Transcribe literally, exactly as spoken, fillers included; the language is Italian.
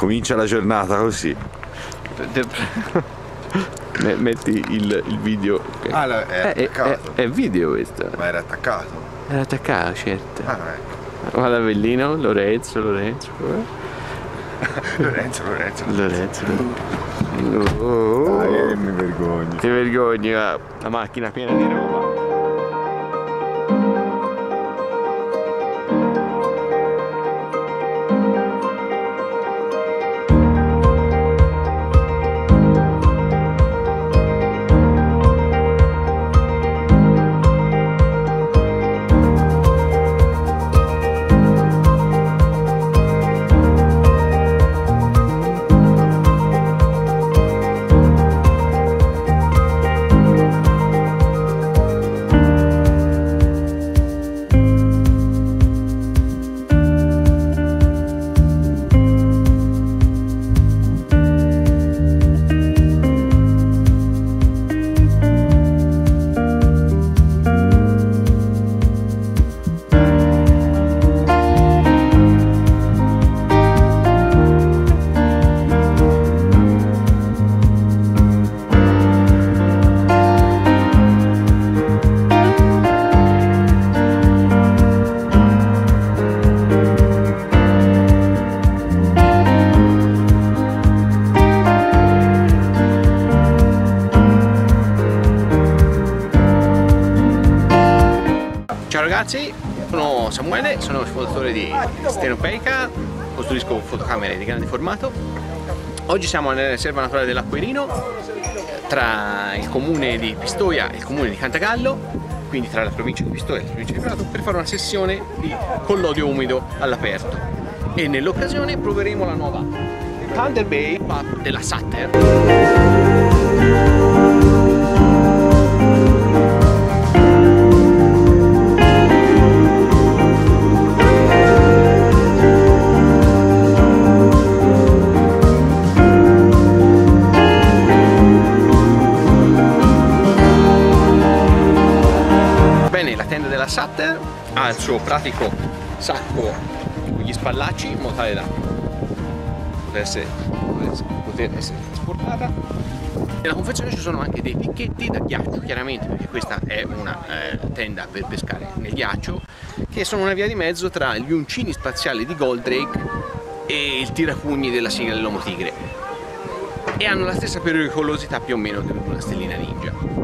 comincia la giornata così. Metti il, il video. Ah, no, è eh, attaccato. È, è, è video questo. Ma era attaccato? Era attaccato, certo. Ah, ecco. Guarda Bellino, Lorenzo, Lorenzo. Lorenzo, Lorenzo. Lorenzo. Oh, oh. Dai, mi vergogno. Ti vergogni, la macchina piena di roba. Ciao ragazzi, sono Samuele, sono il fondatore di Stenopeica, costruisco fotocamere di grande formato. Oggi siamo nella riserva naturale dell'Acquirino, tra il comune di Pistoia e il comune di Cantagallo, quindi tra la provincia di Pistoia e la provincia di Prato, per fare una sessione di collodio umido all'aperto. E nell'occasione proveremo la nuova Thunder Bay Pop della Sutter. La tenda della Sutter ha il suo pratico sacco con gli spallacci in modo tale da poter essere, poter essere trasportata. Nella confezione ci sono anche dei picchetti da ghiaccio, chiaramente, perché questa è una eh, tenda per pescare nel ghiaccio, che sono una via di mezzo tra gli uncini spaziali di Goldrake e il tirapugni della sigla dell'Uomo Tigre, e hanno la stessa pericolosità più o meno di una stellina ninja.